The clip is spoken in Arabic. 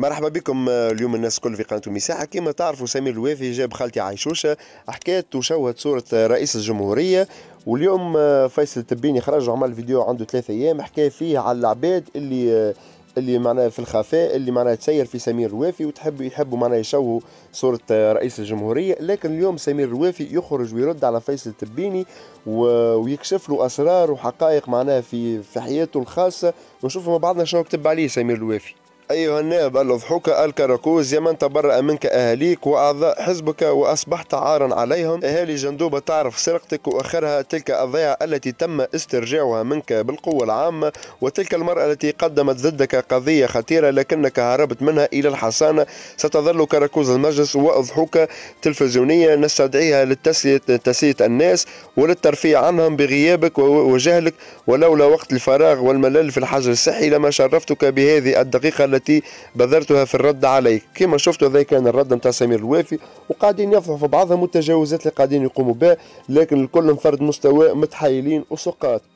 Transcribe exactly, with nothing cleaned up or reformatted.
مرحبا بكم. اليوم الناس الكل في قناة مساحة. كما تعرفوا سمير الوافي جاب خالتي عيشوشة، حكات وشوهت صورة رئيس الجمهورية. واليوم فيصل التبيني خرج وعمل فيديو عنده ثلاثة أيام حكى فيه على العباد اللي اللي معناها في الخفاء، اللي معناها تسير في سمير الوافي وتحب يحبوا معناها يشوهوا صورة رئيس الجمهورية. لكن اليوم سمير الوافي يخرج ويرد على فيصل التبيني ويكشف له أسرار وحقائق معناها في في حياته الخاصة، ونشوفوا مع بعضنا شنو كتب عليه سمير الوافي. أيها النائب الأضحوك الكراكوز، يا من تبرأ منك أهاليك وأعضاء حزبك وأصبحت عارا عليهم. أهالي جندوبة تعرف سرقتك وآخرها تلك الضيعة التي تم استرجاعها منك بالقوة العامة، وتلك المرأة التي قدمت ضدك قضية خطيرة لكنك هربت منها إلى الحصانة. ستظل كراكوز المجلس وأضحوك تلفزيونية نستدعيها للتسلية تسلية الناس وللترفيه عنهم بغيابك وجهلك، ولولا وقت الفراغ والملل في الحجر الصحي لما شرفتك بهذه الدقيقة التي بذرتها في الرد عليك. كما شفتوا هذا كان الرد نتاع سمير الوافي، وقاعدين يفضحوا في بعضهم والتجاوزات اللي قاعدين يقوموا بها، لكن الكل فرد مستوى متحايلين وسقاط.